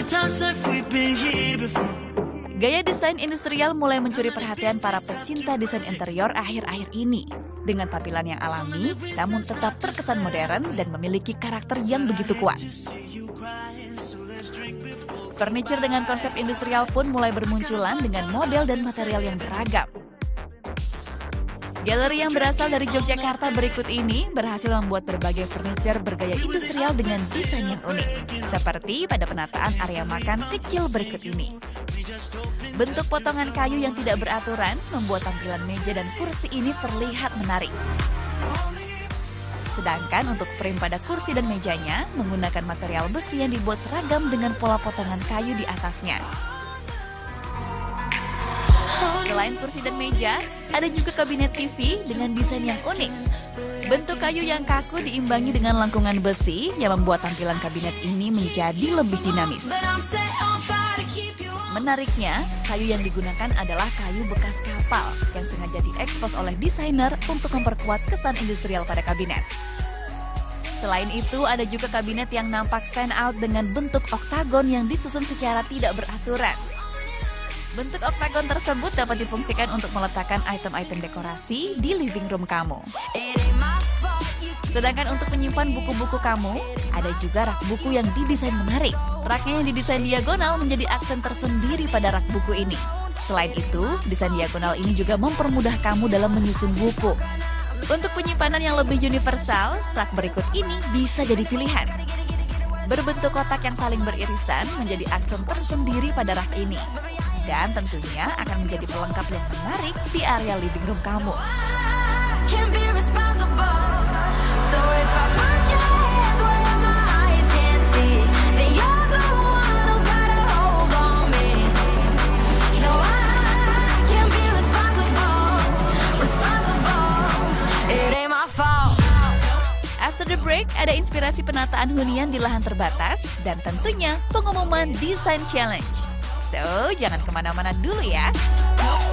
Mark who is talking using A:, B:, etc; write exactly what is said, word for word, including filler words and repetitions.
A: Gaya desain industrial mulai mencuri perhatian para pecinta desain interior akhir-akhir ini. Dengan tampilan yang alami, namun tetap terkesan modern dan memiliki karakter yang begitu kuat. Furniture dengan konsep industrial pun mulai bermunculan dengan model dan material yang beragam. Galeri yang berasal dari Yogyakarta berikut ini berhasil membuat berbagai furniture bergaya industrial dengan desain yang unik, seperti pada penataan area makan kecil berikut ini. Bentuk potongan kayu yang tidak beraturan membuat tampilan meja dan kursi ini terlihat menarik. Sedangkan untuk frame pada kursi dan mejanya menggunakan material besi yang dibuat seragam dengan pola potongan kayu di atasnya. Selain kursi dan meja, ada juga kabinet T V dengan desain yang unik. Bentuk kayu yang kaku diimbangi dengan lengkungan besi yang membuat tampilan kabinet ini menjadi lebih dinamis. Menariknya, kayu yang digunakan adalah kayu bekas kapal yang sengaja diekspos oleh desainer untuk memperkuat kesan industrial pada kabinet. Selain itu, ada juga kabinet yang nampak stand out dengan bentuk oktagon yang disusun secara tidak beraturan. Bentuk oktagon tersebut dapat difungsikan untuk meletakkan item-item dekorasi di living room kamu. Sedangkan untuk menyimpan buku-buku kamu, ada juga rak buku yang didesain menarik. Raknya yang didesain diagonal menjadi aksen tersendiri pada rak buku ini. Selain itu, desain diagonal ini juga mempermudah kamu dalam menyusun buku. Untuk penyimpanan yang lebih universal, rak berikut ini bisa jadi pilihan. Berbentuk kotak yang saling beririsan menjadi aksen tersendiri pada rak ini. Dan tentunya akan menjadi pelengkap yang menarik di area living room kamu. After the break, ada inspirasi penataan hunian di lahan terbatas dan tentunya pengumuman desain challenge. So, jangan kemana-mana dulu ya.